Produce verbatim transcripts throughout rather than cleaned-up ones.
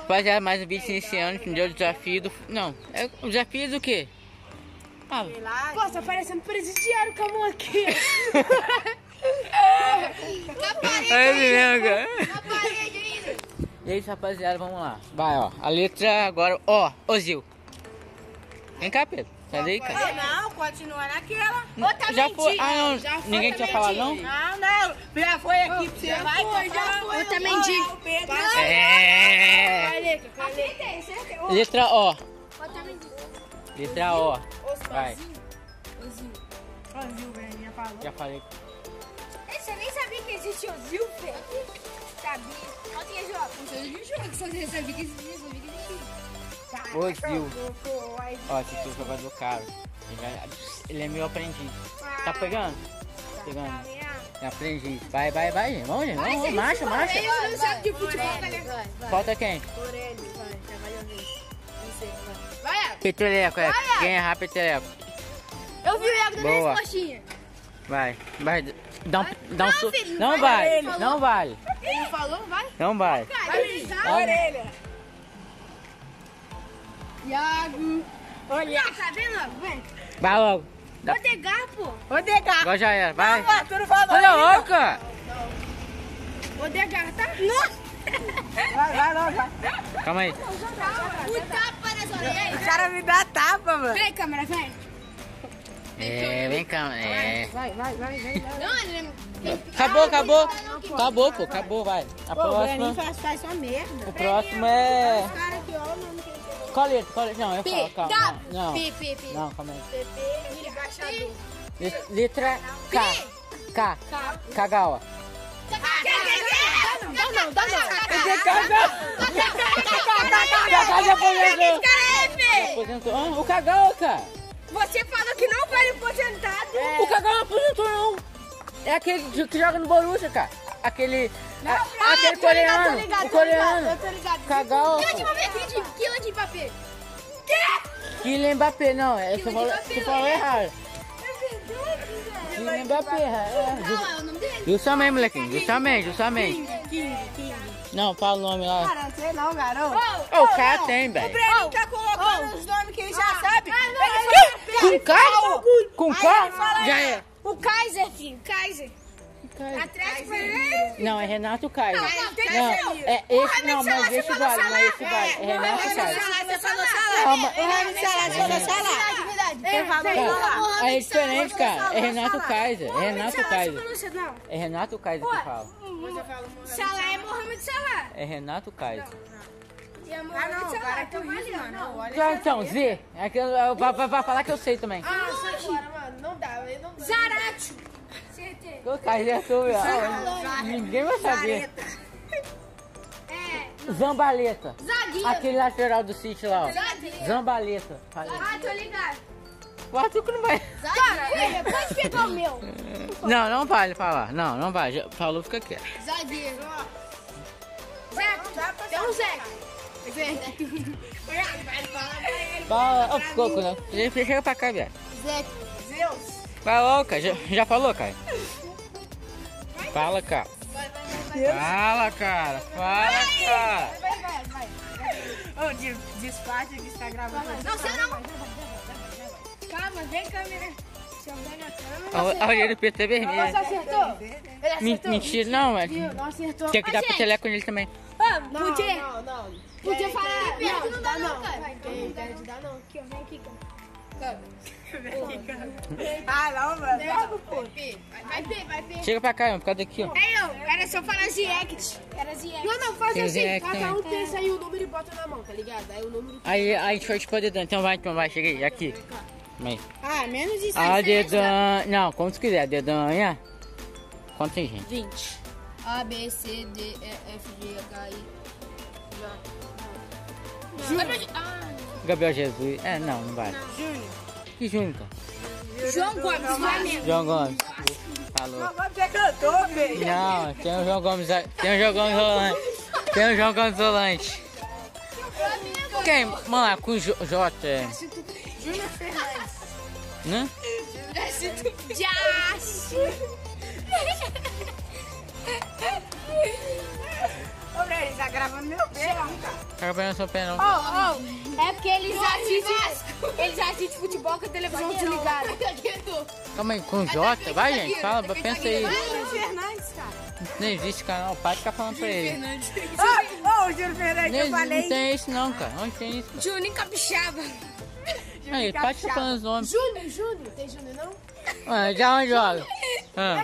Rapaziada, mais um vídeo iniciando, que me deu o desafio do... Não, é o desafio do quê? Ah, pô, tá parecendo presidiário com a mão aqui. Na parede, é mesmo, cara. na parede ainda. E aí, rapaziada, vamos lá. Vai, ó. A letra agora, ó, Ozil. Vem cá, Pedro. Sai daí, cara. Não, continua naquela. Outra Já foi. mentira. Ah, não. Já foi Ninguém tinha falado, não? Não, não. Já foi aqui pra você. Já Vai, foi, já foi. Outra mentira. É. Vai, Leca, vai, Leca. Acertei, acertei. Letra O. Outra mentira. Letra O. Vai. Ozil, velho, já falou. Já falei. Você nem sabia que existe Ozil, velho? Sabia. Olha que jogo. Não sabia que jogo. Só sabia que existia, sabia que existia. Ozil. Ó, esse aqui é o jogador caro. Ele vai- Ele é meio aprendiz. Tá pegando? Tá pegando. É aprendiz. Vai, vai, vai, gente. Vamos, gente. Vamos, marcha, marcha. Eu não sabe de futebol, galera. Falta quem? Aurélio, vai, trabalhando nisso. Não sei, vai. Vai, Iago. Peteleco, é. Quem errar, Peteleco. Eu vi o Iago dando Boa. as coxinhas. Vai, vai. Dá um, dá um Não, su... filho, Não vai, vale, ele falou. não vale. Ele falou, vai. Não vale. Vai, Dá um- Orelha. Iago. Olha. Tá vendo, Iago? Vem. Vai logo. Dá- Odegar, pô. Odegar. Agora já era, vai. Tu não falou Olha ainda. logo, cara. Odegar, tá? Nossa. Vai, vai logo, vai. Calma aí. O tapa nas orelhas. O cara me dá tapa, mano. Vem, câmera, vem. É, vem cá. É. Vai, vai, vai, vai. Não, ele não... Acabou, acabou. Acabou, pô. Acabou, vai. A Pô, o Breninho próxima. faz, faz só merda. O próximo é. Os caras aqui, ó, o nome que ele tem. Qual letra? Qual letra? Não, eu P, falo, calma. W, Não, P, P, P. não, calma aí. P P, ele baixador. Le- Letra K. K. Kagawa. Não, não, não, não. Kaká já aposentou. Cara, é, Fê. Aposentou. Ah, o Kagawa, cara. Você falou que não vai aposentado. O Kagawa não aposentou, não. É aquele que que joga no Borussia, cara. Aquele. a- aquele coreano. O coreano. Eu tô ligado. Kagawa. Quila de pô. papel, quila de papel. Kylian Mbappé, não. É, você Kylian falou, Mbappé, você falou é. errado. É verdade, velho. Kylian Mbappé, é. Não, é o nome dele. Justamente, molequinho. Justamente, justamente. King, King. Não, fala o nome lá. Cara, não sei não, garoto. Ô, o cara tem, O velho. Breninho tá colocando os nomes que ele já sabe. Com K? Com K? Já é. O Kaiser, filho, Kaiser. Atlético Paranaense. Não, é Renato Kaiser. Não, tem que Não, ser. é esse não, mas esse vale, mas esse vale. É Renato Kaiser. Você falou Salah. Calma. O Mohamed Salah, você falou Salah. Verdade, verdade. Ele falou Cara, Salah. aí é diferente, cara. É Renato Kaiser. É Renato Kaiser. Você não. É Renato Kaiser que fala. Salah é Mohamed Salah. É Renato Kaiser. E é Ah, Mohamed não, Salah. para que eu ri, mano. Olha. Já, então, Z. É que eu- vai, vai- vai falar que eu sei também. Ah, sai fora, mano. Não dá, eu não dá. Zarate. Acertei. O Kaiser é tu, ó. Ninguém vai saber. É, Zambaleta. zagueiro. Aquele lateral do City lá, ó. Zagueiro. Zambaleta. Falei. Ah, tô ligado. O Arthur que não vai. Zagueiro. Pode pegar o meu. Não, não vale falar. Não, não vale. Já falou, fica quieto. Zagueiro. Zé. Tem um Zé. Fala. Ó, ficou, né? Chega pra cá, viado. Zé. Zeus. Vai logo, cara. Já, já falou, cara? Fala, cara. Fala, cara. Fala, cara. Vai, vai, vai. Ô, des- despacha que está gravando. Não, você não. Calma, vem câmera. Se eu ver na câmera. Olha a orelha do P T vermelho. Você acertou? Ele Men- acertou? Mentira, não, é. Não acertou. Tinha que dar Ô, pra gente, teleco nele também. ah, Não, podia, não, não. podia falar. Não, Não, não dá não, não. cara. Quem pede dá não. Aqui, ó, vem aqui, cara. Ah, não, mano. Vai, P, vai, P, vai, P. Chega pra cá, por causa daqui, ó. Ei, eu, era só falar Ziect. Era Ziect. Não, não, faz Tem assim. Zé que Cada tem. um pensa aí o número e bota na mão, tá ligado? Aí o número. Aí, aí a gente vai te pôr dedão. Então vai, então vai, chega aí, aqui. Aí. Ah, menos de A dedão. Não, como tu quiser, dedanha. Quanto tem gente? vinte. A, B, C, D, E, F, G, H, I. Júnior. Ah, Gabriel Jesus. É, não, não vai. Júnior. Que Júnior, cara? João Gomes, Flamengo. João Gomes. Falou. Agora você cantou, velho. Não, tem o João Gomes. Tem o João Gomes Rolante. Tem o João Gomes Rolante. Quem? Vamos lá, com o J. J é. Júnior Fernandes. Né? Jace. Ô, Breno, Ele tá gravando meu pé, cara. Tá gravando seu pé não. Oh, oh, é porque eles assistem, eles assistem futebol com a televisão desligada. Calma aí, com J? Vai, gente, fala, pensa aí. Júlio Fernandes, cara. Não existe canal, o pai fica falando pra ele. Ô, ô, o Júlio Fernandes, Não, eu falei. não tem isso não, cara. Onde tem isso? Juninho Capixaba. Aí, pai fica falando os nomes. Júnior, Júnior. Tem Júnior, não? Ah, já onde joga? Ah.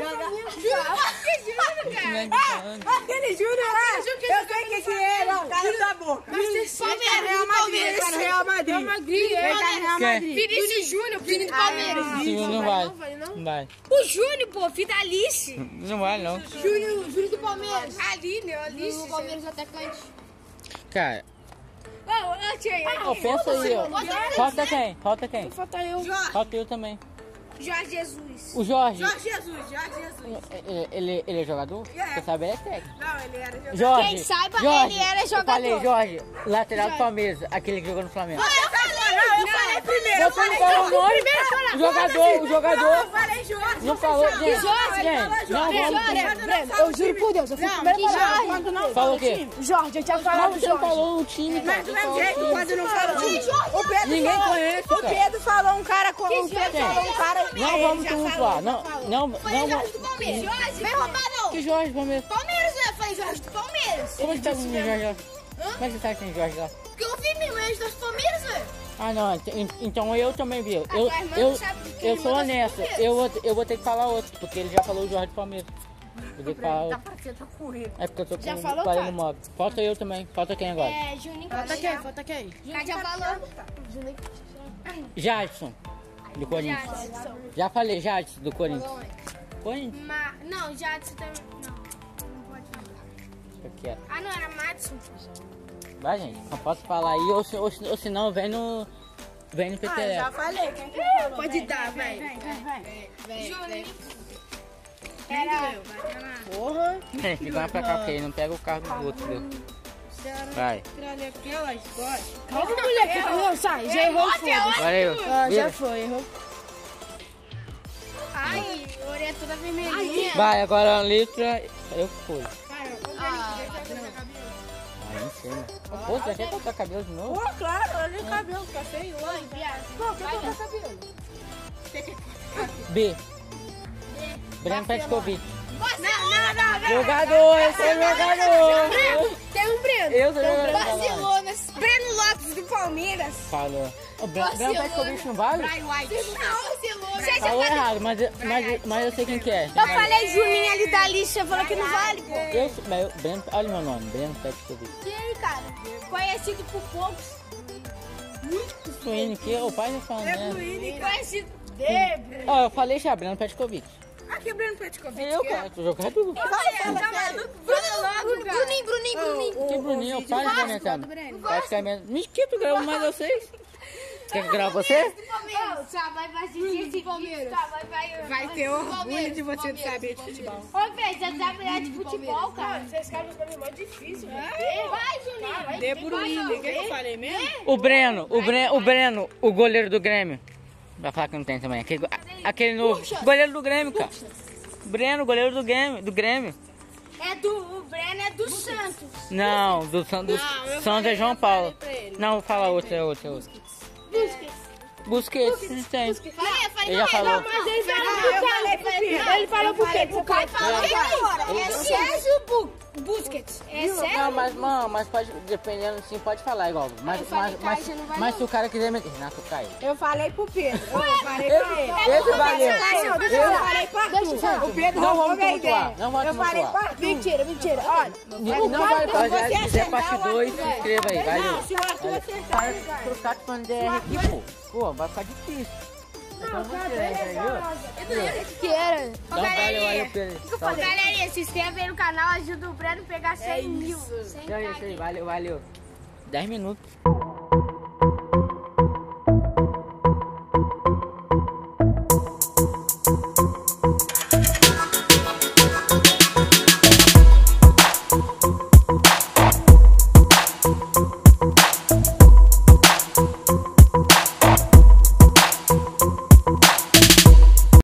Aquele Júnior lá, eu sei quem que é, não, cala sua boca. Ele tá no Real Madrid, ele tá no Real Madrid. Real Madrid, ele tá no Real Quem? Madrid. Vinícius Júnior, filho do Palmeiras. Sim, não vai. Não vai. O Júnior, pô, filho da Alice. Não vai, não. Júnior, Júnior do Palmeiras. Aline, Alice. O Palmeiras atacante. Cara, Ô, ô, tia, ó, pensa aí, ó. Falta quem? Falta quem? falta eu. Falta eu também. Jorge Jesus. O Jorge, Jorge Jesus, Jorge Jesus. ele, ele, ele é jogador? É. Você sabe, ele é técnico. Não, ele era jogador. Jorge, Quem saiba, Jorge, ele era Eu jogador. falei, Jorge, lateral do Palmeiras, aquele que jogou no Flamengo. Não, eu falei primeiro. Eu Você não falei falou o nome? O jogador, o Não, jogador. eu falei Jorge. Não falou, gente. Jorge? Gente, não vamos... Eu juro por Deus, eu fui o primeiro a falar. Quando não Falou o quê? Jorge, eu tinha Não, falado você não falou o time, cara. Mas do mesmo jeito, quando não fala o time. O Pedro Ninguém falou, conhece, o cara. Pedro falou um cara com o Pedro Quem? falou um cara. Não vamos tumultuar. Não, não, não vamos... do Palmeiras. Jorge, vem roubar não. Que Jorge, Palmeiras? Palmeiras, né? Falei Jorge do Palmeiras. Como é que tá com o Jorge lá? Como é que você tá com o Jorge lá? Porque eu vi minha irmã do Palmeiras, velho. Ah, não, ent- então eu também vi. Eu, tua irmã eu, não sabe do que eu irmã sou do honesto. Palmeiras. Eu vou, eu vou ter que falar outro, porque ele já falou o Jorge do Palmeiras. Eu tenho que falar outro. parecendo com ele. É porque eu tô com Já o falou, parei cara? no móvel. Falta eu também. Falta quem agora? É, Juninho Falta quem? Capixaba. Falta quem? Juninho já falou. Juninho Jadson, do Corinthians. Jadson. Já falei, Jadson, do Corinthians. Corinthians? Ma... Não, Jadson também. Não, não pode falar. Deixa quieto. Ah, não, era Matson. Vai, gente. Não posso falar aí, ou, se, ou, se- ou senão vem no... Vem no P T Ah, L. já falei. Quem que falou? Pode dar, vai. Juninho. Era... Porra. Fica mais pra cá, porque aí não pega o carro do outro, viu? Vai. Calma, moleque. Não, sai. Já errou o foda. Valeu. Ah, já Vira. foi, errou. Ai, a orelha toda vermelhinha. Vai, agora a letra... Eu fui. Ah, Ah, não sei. Pô, você quer cortar cabelo de novo? Pô, claro, olha o cabelo, tá feio. Oi, viado. Pô, quer cortar cabelo? B. Breno Petkovic. Não, não, não, não. Jogador, esse é jogador. Tem um Breno. Eu sou jogador. Barcelona. Breno Lopes do Palmeiras. Falou. O Breno Breno Petkovic não vale? Brian White. Não, Barcelona. Falou errado, mas, eu- mas, eu- mas eu sei quem que é. Eu falei Juninho ali da lista, falou que não vale, pô. Eu, sou- mas eu, Breno, olha o meu nome, Breno Petkovic. E aí, cara? Conhecido por poucos. Suíno que o pai tá falando, né? Conhecido. Ó, eu falei já, Breno Petkovic. Aqui, Breno Petkovic. Eu, cara, tô jogando. Bruninho, Bruninho, Bruninho. Que Bruninho, eu falo de minha cama. Praticamente. Me esquito, gravo mais vocês. Quer que eu grave você? Só vai assistir esse Palmeiras. Vai, Vai ter orgulho de você de saber de futebol. Ô, Fê, você sabe olhar de futebol, cara? Vocês cabem pra mim mais difícil, Vai, Juninho. De Bruyne, o que eu falei mesmo? O Breno, o Breno, o Breno, o goleiro do Grêmio. Vai falar que não tem também. Aquele, aquele novo. Goleiro do Grêmio, cara. Breno, goleiro do Grêmio. Do Grêmio. É do, o Breno é do Santos. Não, do, San- do Santos é João Paulo. Não, vou falar outro, é outro, é outro. Busquets. Busquets, tem. Falei, eu falei, Ele já falou. mas ele Eu falei pro Pedro. Ele falou por quê? O pai falou É. que agora. É Sérgio Bu- Busquets. É Não, Sérgio. mas, mano, mas pode, dependendo, sim, pode falar igual. Mas, Eu falei, mas, mas, Caio, não vai mas não. se o cara quiser meter. Renato Caio. Eu falei pro Pedro. Eu falei pra ele. Esse valeu. Eu falei pra tu. O Pedro Não roubou vamos minha tumultuar, ideia. não vamos Eu falei tumultuar. pra tu. Mentira, mentira. Olha. Não, não vai fazer. você Se quiser acertar, parte eu dois, acho se inscreva aí. Valeu. Não, se o Arthur acertar, ele Para vai. tu tá falando de R aqui, pô. Pô, vai ficar difícil. Então você, entendeu? Que era? Então valeu, valeu, Pedro. Então, Galerinha, se inscreve aí no canal, ajuda o Breno a pegar cem mil. é isso aí, valeu, valeu. dez minutos.